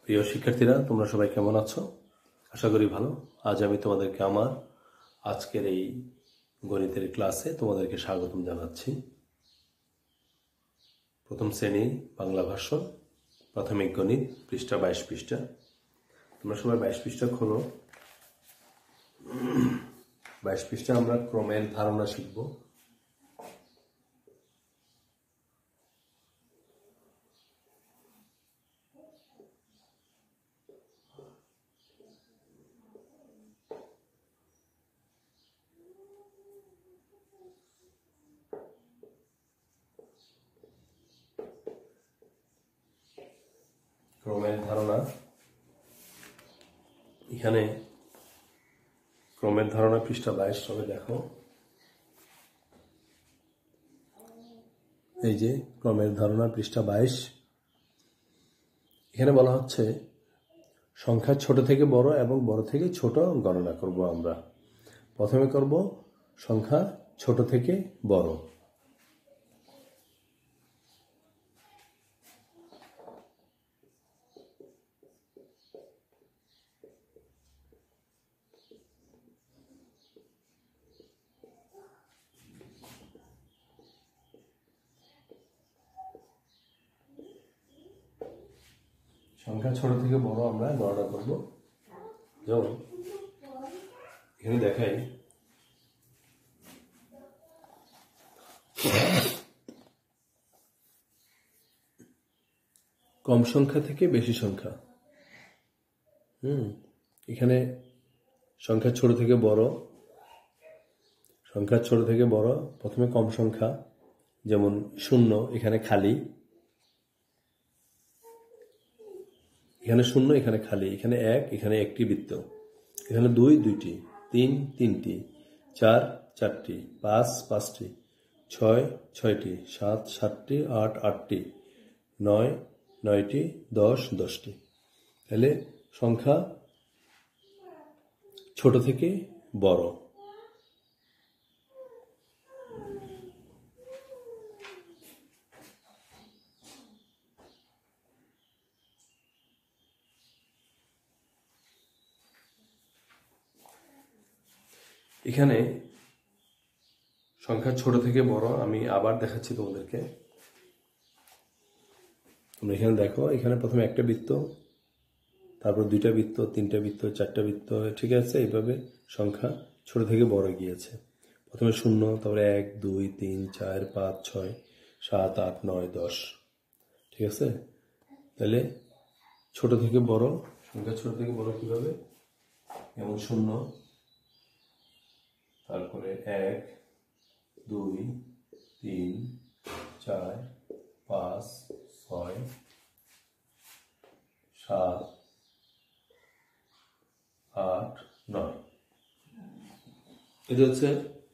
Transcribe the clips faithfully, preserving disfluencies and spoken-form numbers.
প্রিয় শিক্ষার্থীরা, তোমরা সবাই কেমন আছো? আশা করি ভালো। আজ আমি তোমাদেরকে আমার আজকের এই গণিতের ক্লাসে তোমাদেরকে স্বাগতম জানাচ্ছি। প্রথম শ্রেণী বাংলা ভাষণ, প্রাথমিক গণিত, পৃষ্ঠা বাইশ পৃষ্ঠা। তোমরা সবাই বাইশ পৃষ্ঠা খোলো। বাইশ পৃষ্ঠা আমরা ক্রমের ধারণা শিখব। ক্রমের ধারণা, এখানে ক্রমের ধারণা পৃষ্ঠা বাইশ। সবাই দেখো, এই যে ক্রমের ধারণা পৃষ্ঠা বাইশ। এখানে বলা হচ্ছে সংখ্যা ছোট থেকে বড় এবং বড় থেকে ছোট গণনা করব। আমরা প্রথমে করব সংখ্যা ছোট থেকে বড়। সংখ্যা ছোট থেকে বড় আমরা গণনা করব। যেমন এখানে দেখাই, কম সংখ্যা থেকে বেশি সংখ্যা। হুম এখানে সংখ্যা ছোট থেকে বড়, সংখ্যা ছোট থেকে বড়। প্রথমে কম সংখ্যা, যেমন শূন্য, এখানে খালি, এখানে শূন্য, এখানে খালি, এখানে এক, এখানে একটি বৃত্ত, এখানে দুই দুইটি, তিন তিনটি, চার চারটি, পাঁচ পাঁচটি, ছয় ছয়টি, সাত সাতটি, আট আটটি, নয় নয়টি, দশ দশটি। তাহলে সংখ্যা ছোট থেকে বড়। এখানে সংখ্যা ছোট থেকে বড় আমি আবার দেখাচ্ছি তোমাদেরকে। তোমরা এখানে দেখো, এখানে প্রথমে একটা বৃত্ত, তারপর দুইটা বৃত্ত, তিনটা বৃত্ত, চারটা বৃত্ত, ঠিক আছে। এইভাবে সংখ্যা ছোট থেকে বড় গিয়েছে। প্রথমে শূন্য, তারপরে এক, দুই, তিন, চার, পাঁচ, ছয়, সাত, আট, নয়, দশ, ঠিক আছে। তাহলে ছোট থেকে বড়, সংখ্যা ছোট থেকে বড় কিভাবে? যেমন শূন্য, তারপরে এক, দুই, তিন, চার, পাঁচ, ছয়, সাত, আট, নয়। এটা হচ্ছে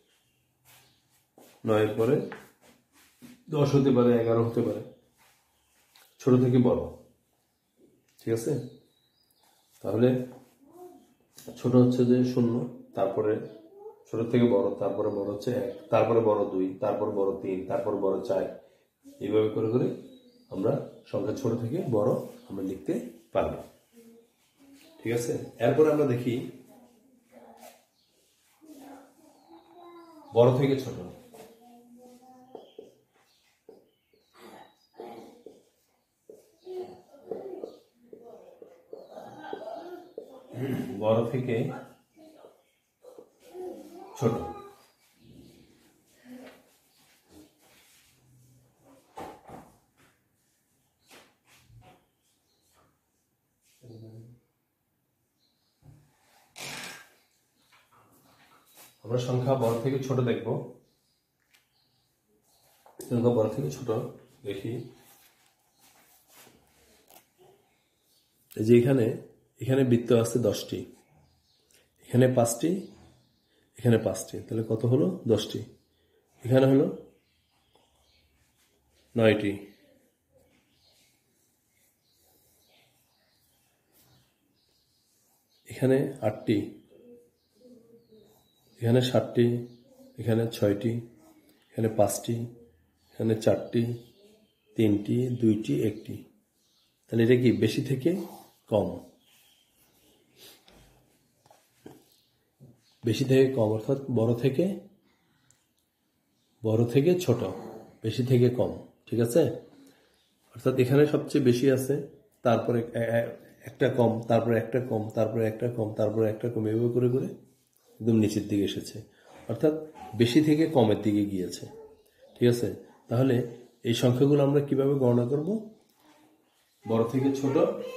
নয়ের পরে দশ হতে পারে, এগারো হতে পারে, ছোট থেকে বড়, ঠিক আছে। তাহলে ছোট হচ্ছে যে শূন্য, তারপরে ছোট থেকে বড়, তারপরে বড় হচ্ছে এক, তারপরে বড় দুই, তারপর বড় তিন, তারপর বড় চার। এইভাবে করে করে আমরা সংখ্যা ছোট থেকে বড় আমরা লিখতে পারব, ঠিক আছে। এরপরে আমরা দেখি বড় থেকে ছোট। বড় থেকে ছোট, আমরা সংখ্যা বড় থেকে ছোট দেখব। সংখ্যা বড় থেকে ছোট দেখি, এই যে এখানে এখানে বৃত্ত আছে দশটি, এখানে পাঁচটি, এখানে পাঁচটি, তাহলে কত হলো? দশটি। এখানে হলো নয়টি, এখানে আটটি, এখানে সাতটি, এখানে ছয়টি, এখানে পাঁচটি, এখানে চারটি, তিনটি, দুইটি, একটি। তাহলে এটা কি বেশি থেকে কম, বেশি থেকে কম অর্থাৎ বড় থেকে বড় থেকে ছোট, বেশি থেকে কম। ঠিক আছে, অর্থাৎ এখানে সবচেয়ে বেশি আছে, তারপরে একটা কম, তারপরে একটা কম, তারপরে একটা কম, তারপরে একটা কম, এভাবে করে করে একদম নিচের দিকে এসেছে, অর্থাৎ বেশি থেকে কমের দিকে গিয়েছে। ঠিক আছে, তাহলে এই সংখ্যাগুলো আমরা কিভাবে গণনা করব? বড় থেকে ছোট,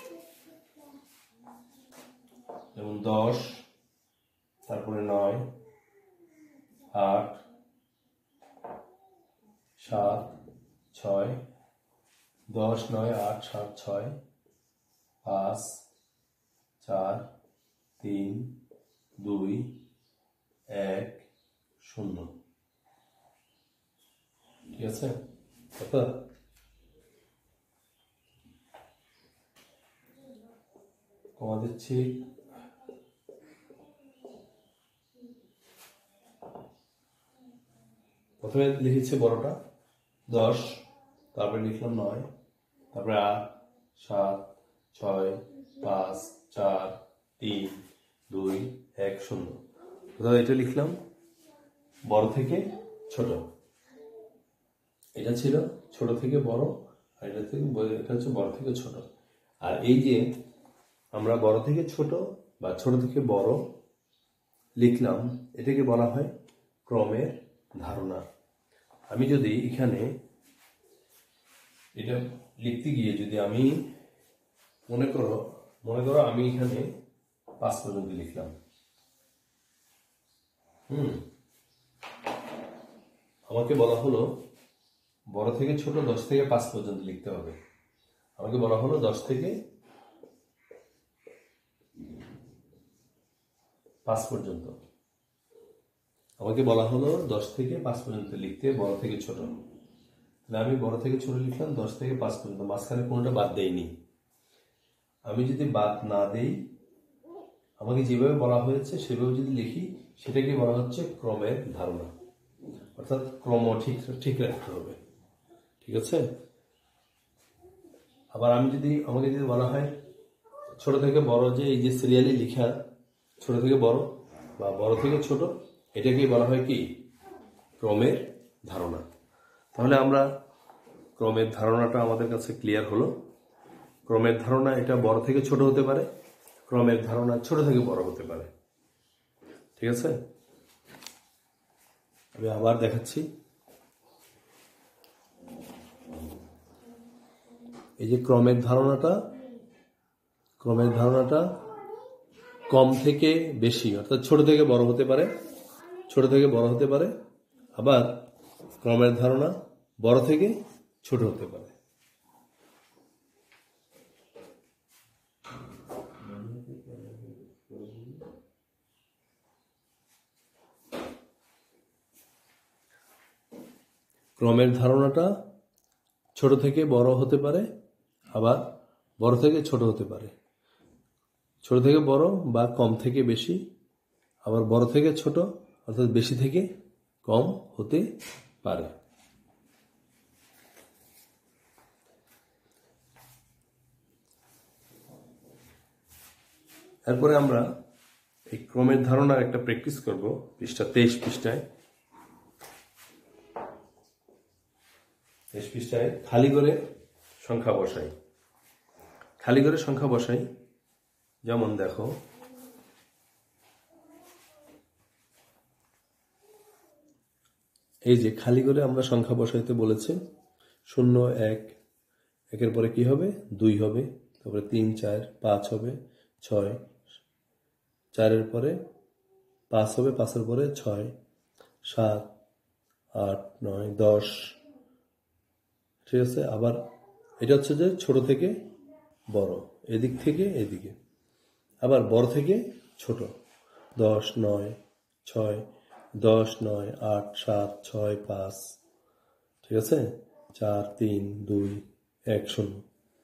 যেমন দশ, তারপরে নয়, আট, সাত, ছয়, দশ, নয়, আট, সাত, ছয়, পাঁচ, চার, তিন, দুই, এক, শূন্য। ঠিক আছে, কথা কমা দিচ্ছি। প্রথমে লিখেছি বড়টা দশ, তারপরে লিখলাম নয়, তারপরে আট, সাত, ছয়, পাঁচ, চার, তিন, দুই, এক, শূন্য। কোথাও এটা লিখলাম বড় থেকে ছোট, এটা ছিল ছোট থেকে বড়, আর এটা থেকে এটা হচ্ছে বড় থেকে ছোট। আর এই যে আমরা বড় থেকে ছোট বা ছোট থেকে বড় লিখলাম, এটাকে বলা হয় ক্রমের ধারণা। আমি যদি এখানে এটা লিখতে গিয়ে যদি আমি মনে করো মনে করো আমি এখানে পাঁচ পর্যন্ত লিখলাম, হুম আমাকে বলা হলো বড় থেকে ছোট দশ থেকে পাঁচ পর্যন্ত লিখতে হবে। আমাকে বলা হলো দশ থেকে পাঁচ পর্যন্ত আমাকে বলা হলো দশ থেকে পাঁচ পর্যন্ত লিখতে, বড় থেকে ছোট। তাহলে আমি বড় থেকে ছোট লিখলাম দশ থেকে পাঁচ পর্যন্ত, মাঝখানে কোনোটা বাদ দেইনি। আমি যদি বাদ না দেই, আমাকে যেভাবে বলা হয়েছে সেভাবে যদি লিখি, সেটাকে বলা হচ্ছে ক্রমের ধারণা, অর্থাৎ ক্রম ঠিক ঠিক রাখতে হবে। ঠিক আছে, আবার আমি যদি আমাকে যদি বলা হয় ছোট থেকে বড়, যে এই যে সিরিয়ালি লিখা ছোট থেকে বড় বা বড় থেকে ছোট, এটাকেই বলা হয় কি ক্রমের ধারণা। তাহলে আমরা ক্রমের ধারণাটা আমাদের কাছে ক্লিয়ার হলো। ক্রমের ধারণা এটা বড় থেকে ছোট হতে পারে, ক্রমের ধারণা ছোট থেকে বড় হতে পারে। ঠিক আছে, আমি আবার দেখাচ্ছি। এই যে ক্রমের ধারণাটা ক্রমের ধারণাটা কম থেকে বেশি, অর্থাৎ ছোট থেকে বড় হতে পারে, ছোট থেকে বড় হতে পারে, আবার ক্রমের ধারণা বড় থেকে ছোট হতে পারে। ক্রমের ধারণাটা ছোট থেকে বড় হতে পারে, আবার বড় থেকে ছোট হতে পারে, ছোট থেকে বড় বা কম থেকে বেশি, আবার বড় থেকে ছোট অর্থাৎ বেশি থেকে কম হতে পারে। এরপরে আমরা এই ক্রমের ধারণার একটা প্র্যাকটিস করব পৃষ্ঠা তেইশ পৃষ্ঠায়। তেইশ পৃষ্ঠায় খালি করে সংখ্যা বসাই খালি করে সংখ্যা বসাই যেমন দেখো, এই যে খালি করে আমরা সংখ্যা বসাইতে বলেছে। শূন্য, এক, একের পরে কি হবে? দুই হবে, তারপরে তিন, চার, পাঁচ হবে, ছয়, চারের পরে পাঁচ হবে, পাঁচের পরে ছয়, সাত, আট, নয়, দশ। ঠিক আছে, আবার এটা হচ্ছে যে ছোট থেকে বড়, এদিক থেকে এদিকে, আবার বড় থেকে ছোট, দশ, নয়, ছয়, দশ, নয়, আট, সাত, ছয়, পাঁচ। ঠিক আছে, চার, তিন, দুই, এক, শূন্য।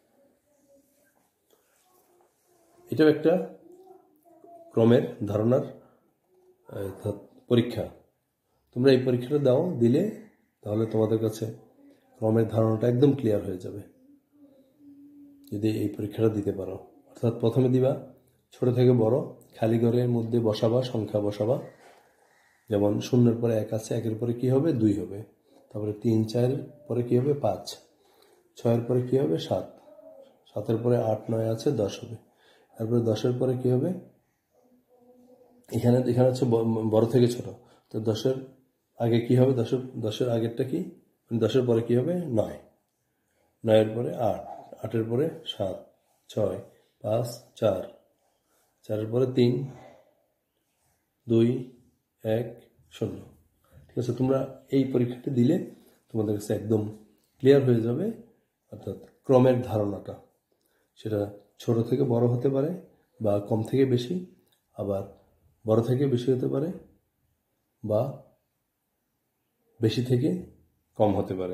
এটাও একটা ক্রমের ধারণার পরীক্ষা। তোমরা এই পরীক্ষাটা দাও, দিলে তাহলে তোমাদের কাছে ক্রমের ধারণাটা একদম ক্লিয়ার হয়ে যাবে যদি এই পরীক্ষাটা দিতে পারো। অর্থাৎ প্রথমে দিবা ছোট থেকে বড়, খালি ঘরের মধ্যে বসাবা, সংখ্যা বসাবা। যেমন শূন্যের পরে এক আছে, একের পরে কি হবে? দুই হবে। তারপরে তিন, চার পরে কি হবে? পাঁচ। ছয়ের পরে কি হবে? সাত। সাতের পরে আট, নয় আছে, দশ হবে। তারপরে দশের পরে কি হবে? এখানে এখানে হচ্ছে বড় থেকে ছোট, তো দশের আগে কি হবে? দশের দশের আগেরটা কি? দশের পরে কি হবে? নয়। নয়ের পরে আট, আটের পরে সাত, ছয়, পাঁচ, চার, চারের পরে তিন, দুই, এক, শূন্য। ঠিক আছে, তোমরা এই পরীক্ষাটি দিলে তোমাদের কাছে একদম ক্লিয়ার হয়ে যাবে, অর্থাৎ ক্রমের ধারণাটা। সেটা ছোট থেকে বড় হতে পারে বা কম থেকে বেশি, আবার বড় থেকে বেশি হতে পারে বা বেশি থেকে কম হতে পারে।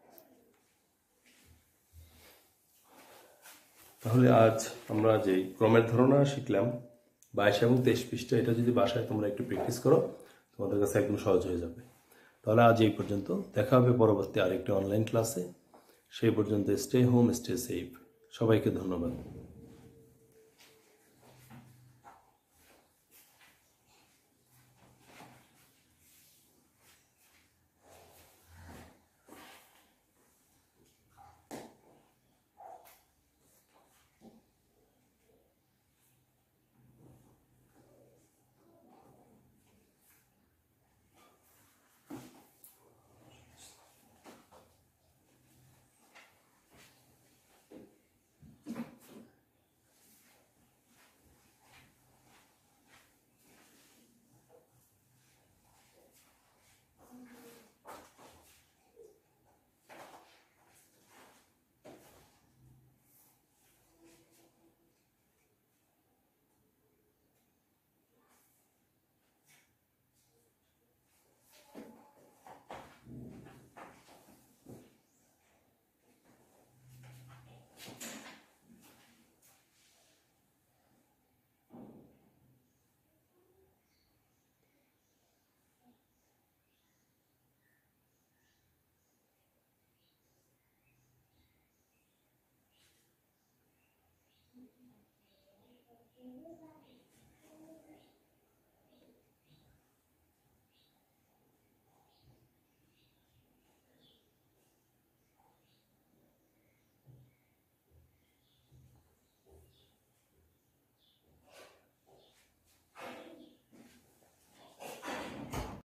তাহলে আজ আমরা যে ক্রমের ধারণা শিখলাম বাইশ এবং তেইশ পৃষ্ঠা, এটা যদি বাসায় তোমরা একটু প্র্যাকটিস করো তোমাদের কাছে একদম সহজ হয়ে যাবে। তাহলে আজ এই পর্যন্ত, দেখা হবে পরবর্তী আরেকটি অনলাইন ক্লাসে। সেই পর্যন্ত স্টে হোম, স্টে সেফ। সবাইকে ধন্যবাদ।